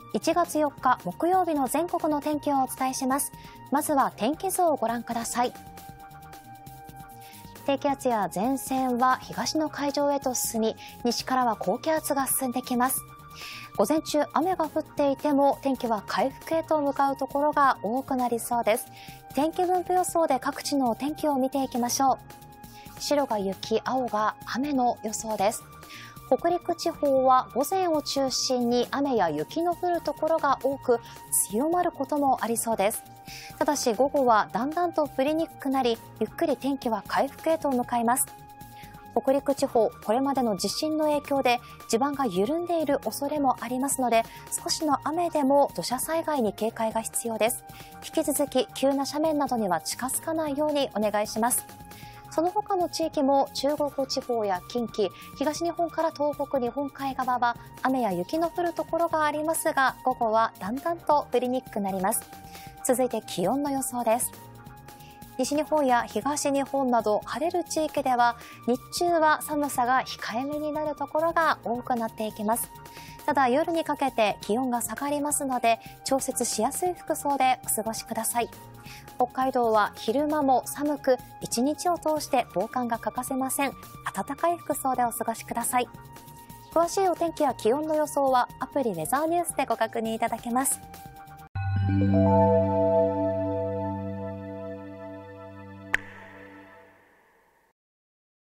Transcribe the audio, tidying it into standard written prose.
1月4日木曜日の全国の天気をお伝えします。まずは天気図をご覧ください。低気圧や前線は東の海上へと進み、西からは高気圧が進んできます。午前中雨が降っていても天気は回復へと向かうところが多くなりそうです。天気分布予想で各地のお天気を見ていきましょう。白が雪、青が雨の予想です。北陸地方は午前を中心に雨や雪の降るところが多く、強まることもありそうです。ただし午後はだんだんと降りにくくなり、ゆっくり天気は回復へと向かいます。北陸地方、これまでの地震の影響で地盤が緩んでいる恐れもありますので、少しの雨でも土砂災害に警戒が必要です。引き続き急な斜面などには近づかないようにお願いします。その他の地域も中国地方や近畿、東日本から東北日本海側は雨や雪の降るところがありますが、午後はだんだんと降りにくくなります。続いて気温の予想です。西日本や東日本など晴れる地域では日中は寒さが控えめになるところが多くなっていきます。ただ夜にかけて気温が下がりますので、調節しやすい服装でお過ごしください。北海道は昼間も寒く、一日を通して防寒が欠かせません。暖かい服装でお過ごしください。詳しいお天気や気温の予想はアプリウェザーニュースでご確認いただけます。